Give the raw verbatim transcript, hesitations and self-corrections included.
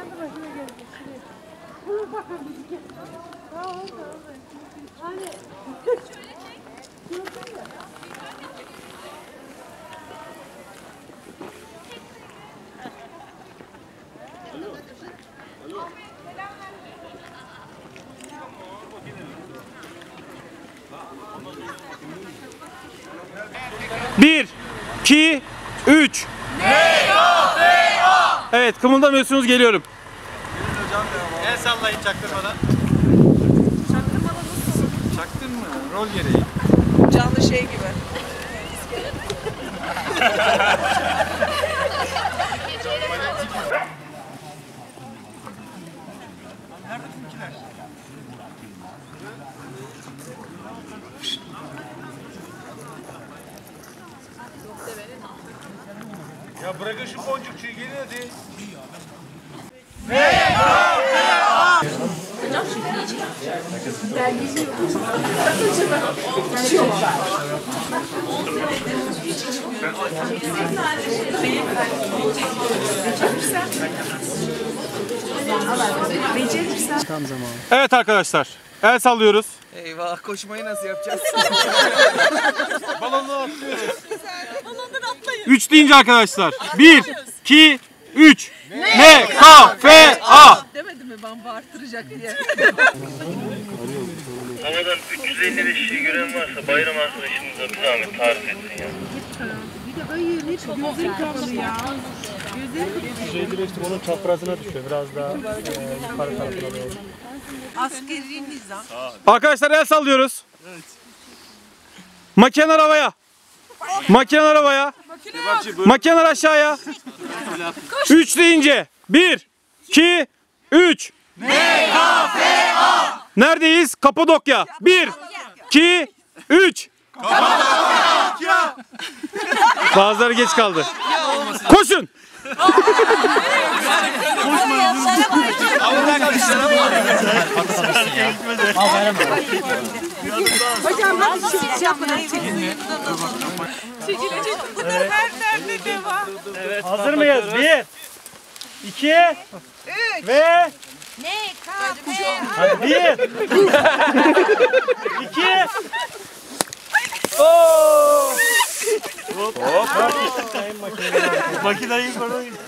Bir, iki, üç. Evet, kımıldamıyorsunuz, geliyorum. El sallayın çaktırmadan. Çaktırmadan nasıl? Çaktırma, rol gereği. Canlı şey gibi. Nerede bizimkiler? Ya bırakın şu boncukçuyu, gelin hadi. Evet arkadaşlar, el sallıyoruz. Eyvah, koşmayı nasıl yapacağız? Balonu atlıyoruz. Üç deyince arkadaşlar. Bir, iki, üç. N K F A. Demedi mi ben bağırtıracak diye. Havadan üç yüz elli beş şey gören varsa bayram arkadaşımıza bir zahmet tarif etsin ya. Bir de böyle hiç gözleri kapalı ya. yüz elli beş onun çaprazına düşüyor. Biraz daha e, yukarı tarafına doğru. Askeri nizam. Arkadaşlar el sallıyoruz. Evet. Makineler havaya. Makineler havaya. Makineler aşağıya. Üç deyince. Bir, iki, üç. N K F A. Neredeyiz? Kapadokya. Bir, iki, üç. Kapadokya. Bazıları geç kaldı. Koşun. Hocam hadi çekici yapın. Çekilecek bu da her nerede devam. Evet, hazır mıyız? Bir, iki, üç ve Ne kahve? hadi bir, iki, ooo. Hop. Hop. Makineyi koruyun.